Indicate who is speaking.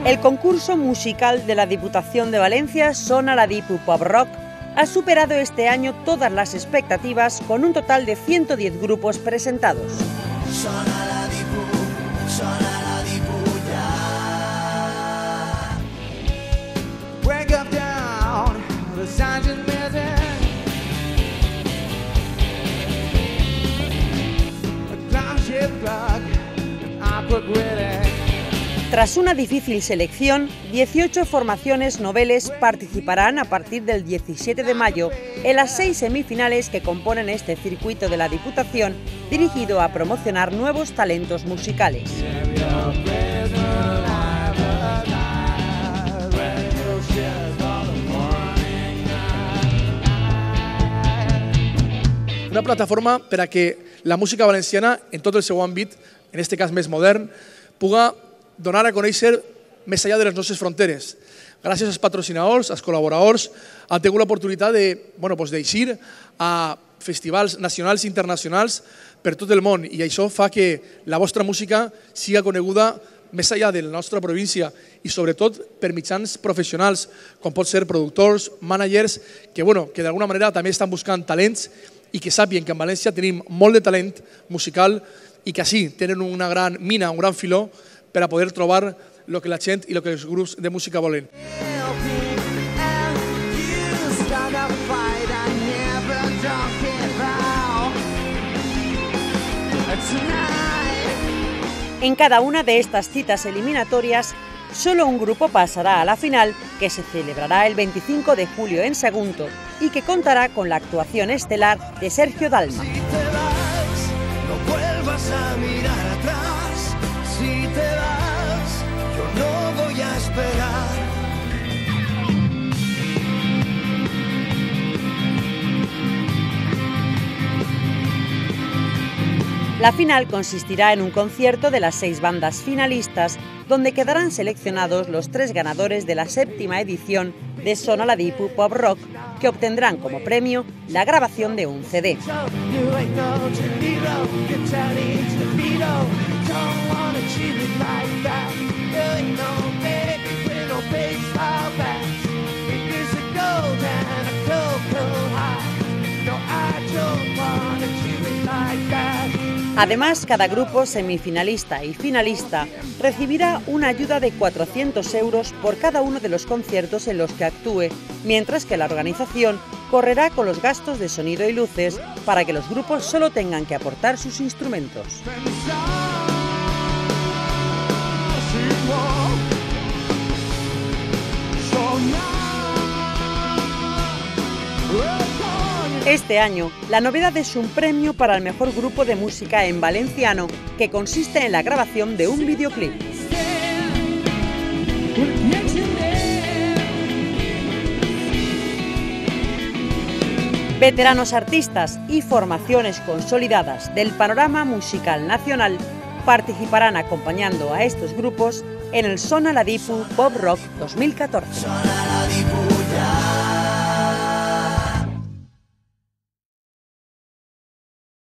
Speaker 1: El concurso musical de la Diputación de Valencia, Sona la Dipu Pop Rock, ha superado este año todas las expectativas con un total de 110 grupos presentados.
Speaker 2: Sona la Dipu ya. Wake up down, the signs in
Speaker 1: Tras una difícil selección, 18 formaciones noveles participarán a partir del 17 de mayo en las 6 semifinales que componen este circuito de la Diputación dirigido a promocionar nuevos talentos musicales.
Speaker 3: Una plataforma per a que la música valenciana, en tot el seu àmbit, en aquest cas més modern, puga donar a conèixer més enllà de les nostres fronteres. Gràcies als patrocinadors, als col·laboradors, han tingut l'oportunitat d'eixir a festivals nacionals i internacionals per tot el món i això fa que la vostra música siga coneguda més enllà de la nostra província i sobretot per mitjans professionals com pot ser productors, managers, que d'alguna manera també estan buscant talents i que sàpien que en València tenim molt de talent musical i que així tenen una gran mina, un gran filó per a poder trobar el que la gent i el que els grups de música volen.
Speaker 1: En cada una de estas citas eliminatorias, solo un grupo pasará a la final, que se celebrará el 25 de julio en Sagunto y que contará con la actuación estelar de Sergio Dalma.
Speaker 2: Si te vas, no vuelvas a mirar atrás. Si te vas, yo no voy a esperar.
Speaker 1: La final consistirá en un concierto de las 6 bandas finalistas, donde quedarán seleccionados los 3 ganadores de la 7ª edición de Sona la Dipu Pop Rock, que obtendrán como premio la grabación de un CD. Además, cada grupo semifinalista y finalista recibirá una ayuda de 400 euros por cada uno de los conciertos en los que actúe, mientras que la organización correrá con los gastos de sonido y luces para que los grupos solo tengan que aportar sus instrumentos. Este año, la novedad es un premio para el mejor grupo de música en valenciano, que consiste en la grabación de un videoclip. Veteranos artistas y formaciones consolidadas del panorama musical nacional participarán acompañando a estos grupos en el Sona la Dipu Pop Rock 2014.